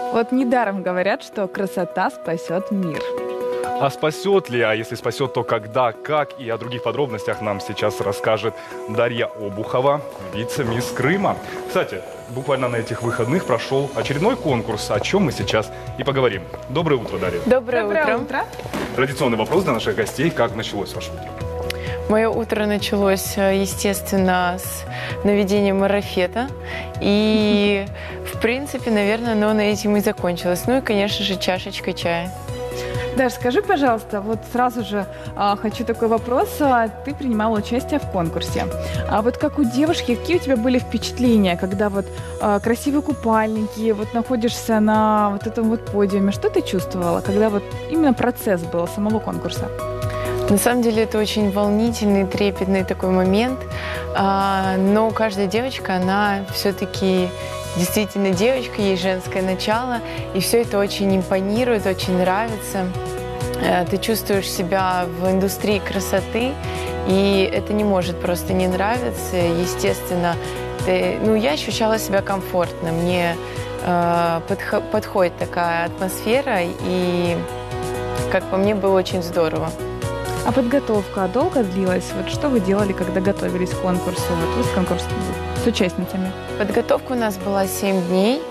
Вот недаром говорят, что красота спасет мир. А спасет ли, а если спасет, то когда, как и о других подробностях нам сейчас расскажет Дарья Обухова, вице-мисс Крыма. Кстати, буквально на этих выходных прошел очередной конкурс, о чем мы сейчас и поговорим. Доброе утро, Дарья. Доброе утро. Традиционный вопрос для наших гостей. Как началось ваше утро? Мое утро началось, естественно, с наведения марафета. И, в принципе, наверное, оно на этим и закончилось. Ну и, конечно же, чашечкой чая. Даш, скажи, пожалуйста, вот сразу же хочу такой вопрос. Ты принимала участие в конкурсе. А вот как у девушки, какие у тебя были впечатления, когда вот красивые купальники, вот находишься на вот этом вот подиуме? Что ты чувствовала, когда вот именно процесс был самого конкурса? На самом деле это очень волнительный, трепетный такой момент. Но каждая девочка, она все-таки действительно девочка, ей женское начало. И все это очень импонирует, очень нравится. Ты чувствуешь себя в индустрии красоты, и это не может просто не нравиться. Естественно, я ощущала себя комфортно. Мне подходит такая атмосфера, и, как по мне, было очень здорово. А подготовка долго длилась? Вот что вы делали, когда готовились к конкурсу? Вот вы с конкурсом, с участницами. Подготовка у нас была 7 дней.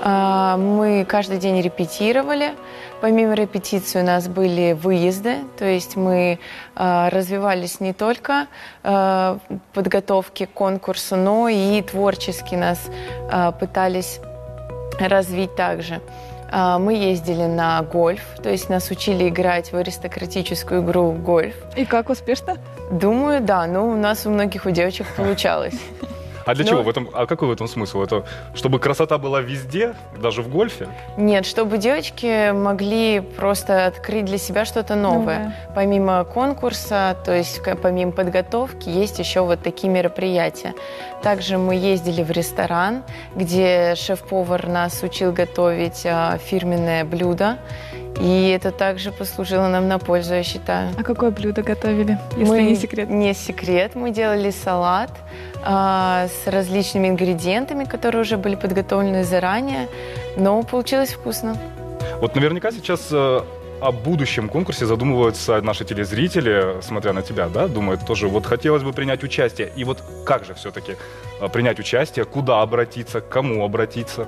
Мы каждый день репетировали. Помимо репетиции у нас были выезды. То есть мы развивались не только в подготовке к конкурсу, но и творчески нас пытались развить также. Мы ездили на гольф, то есть нас учили играть в аристократическую игру в гольф. И как, успешно? Думаю, да, но у нас у многих у девочек получалось. А для чего? А какой в этом смысл? Это чтобы красота была везде, даже в гольфе? Нет, чтобы девочки могли просто открыть для себя что-то новое. Помимо конкурса, то есть помимо подготовки, есть еще вот такие мероприятия. Также мы ездили в ресторан, где шеф-повар нас учил готовить фирменное блюдо. И это также послужило нам на пользу, я считаю. А какое блюдо готовили, если не секрет? Не секрет. Мы делали салат с различными ингредиентами, которые уже были подготовлены заранее, но получилось вкусно. Вот наверняка сейчас о будущем конкурсе задумываются наши телезрители, смотря на тебя, да, думают тоже, вот хотелось бы принять участие. И вот как же все-таки принять участие, куда обратиться, к кому обратиться?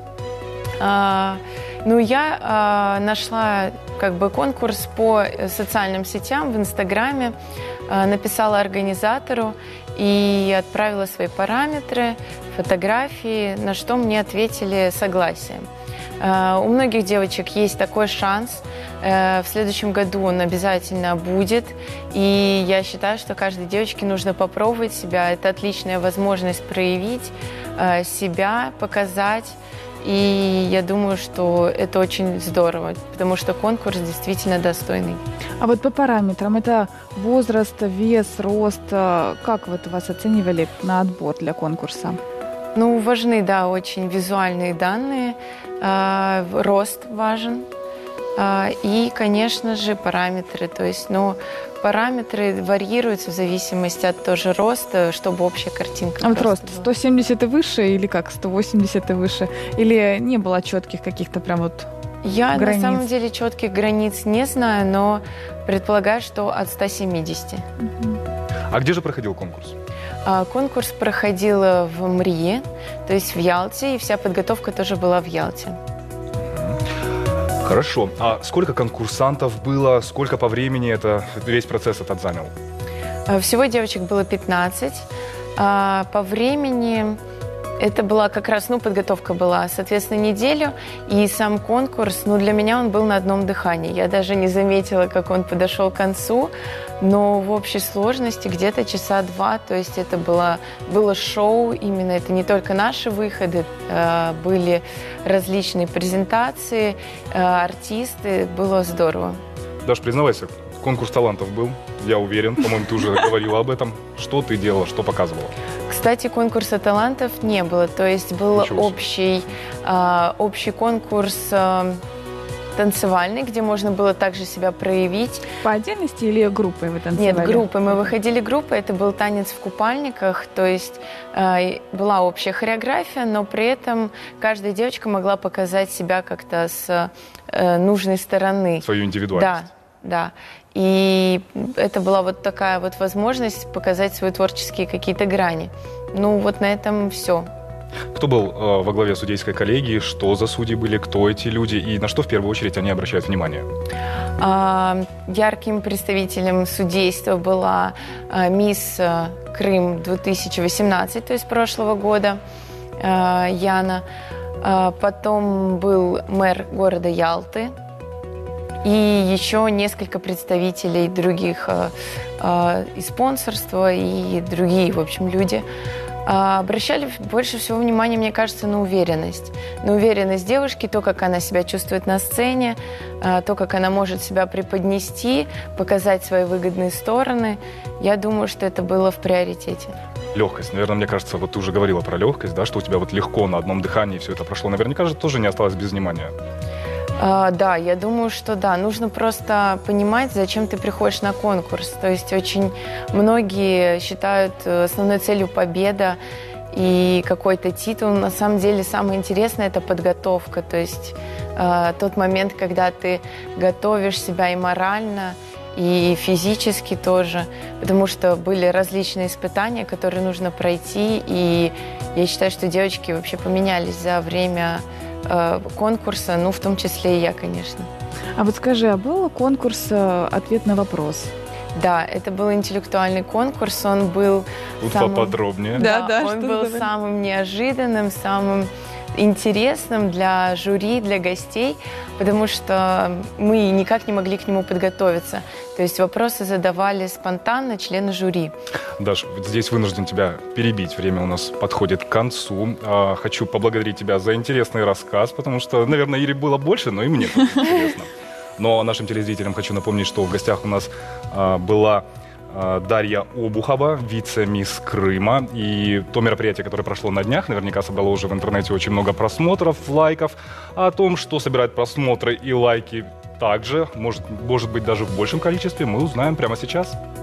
Я нашла конкурс по социальным сетям в Инстаграме, написала организатору и отправила свои параметры, фотографии, на что мне ответили согласием. У многих девочек есть такой шанс. В следующем году он обязательно будет. И я считаю, что каждой девочке нужно попробовать себя. Это отличная возможность проявить себя, показать. И я думаю, что это очень здорово, потому что конкурс действительно достойный. А вот по параметрам, это возраст, вес, рост, как вот вас оценивали на отбор для конкурса? Важны, да, очень визуальные данные, рост важен и, конечно же, параметры. То есть, параметры варьируются в зависимости от тоже роста, чтобы общая картинка. А вот рост 170 и выше или как 180 и выше? Или не было четких каких-то прям вот Я границ? На самом деле четких границ не знаю, но предполагаю, что от 170. А где же проходил конкурс? Конкурс проходил в МРИ, то есть в Ялте, и вся подготовка тоже была в Ялте. Хорошо. А сколько конкурсантов было, сколько по времени весь процесс этот занял? Всего девочек было 15. По времени это была как раз, подготовка была, соответственно, неделю. И сам конкурс, для меня он был на одном дыхании. Я даже не заметила, как он подошел к концу. Но в общей сложности где-то часа 2, то есть это было шоу, именно это не только наши выходы, были различные презентации, артисты, было здорово. Даш, признавайся, конкурс талантов был, я уверен, по-моему, ты уже говорила об этом. Что ты делала, что показывала? Кстати, конкурса талантов не было, то есть был общий конкурс танцевальный, где можно было также себя проявить. По отдельности или группой вы танцевали? Нет, группой. Мы выходили группой, это был танец в купальниках, то есть была общая хореография, но при этом каждая девочка могла показать себя как-то с нужной стороны. Свою индивидуальность. Да. И это была вот такая вот возможность показать свои творческие какие-то грани. Ну, вот на этом все. Кто был во главе судейской коллегии, что за судьи были, кто эти люди и на что в первую очередь они обращают внимание? Ярким представителем судейства была мисс Крым 2018, то есть прошлого года, Яна. Потом был мэр города Ялты. И еще несколько представителей других и спонсорства, и другие, в общем, люди. Обращали больше всего внимания, мне кажется, на уверенность. На уверенность девушки, то, как она себя чувствует на сцене, то, как она может себя преподнести, показать свои выгодные стороны. Я думаю, что это было в приоритете. Легкость. Наверное, мне кажется, вот ты уже говорила про легкость, да, что у тебя вот легко на одном дыхании все это прошло. Наверняка же тоже не осталось без внимания. Да, я думаю, что да. Нужно просто понимать, зачем ты приходишь на конкурс. То есть очень многие считают основной целью победа и какой-то титул. На самом деле самое интересное – это подготовка. То есть тот момент, когда ты готовишь себя и морально, и физически тоже, потому что были различные испытания, которые нужно пройти. И я считаю, что девочки вообще поменялись за время конкурса, ну, в том числе и я, конечно. А вот скажи, а был конкурс «Ответ на вопрос»? Да, это был интеллектуальный конкурс, он был Тут самым... поподробнее. Да, он что был за- самым неожиданным, самым интересным для жюри, для гостей, потому что мы никак не могли к нему подготовиться. То есть вопросы задавали спонтанно члены жюри. Даш, вот здесь вынужден тебя перебить. Время у нас подходит к концу. Хочу поблагодарить тебя за интересный рассказ, потому что, наверное, Ире было больше, но и мне тоже интересно. Но нашим телезрителям хочу напомнить, что в гостях у нас была Дарья Обухова, вице-мисс Крыма. И то мероприятие, которое прошло на днях, наверняка собрало уже в интернете очень много просмотров, лайков. А о том, что собирает просмотры и лайки также, может быть, даже в большем количестве, мы узнаем прямо сейчас.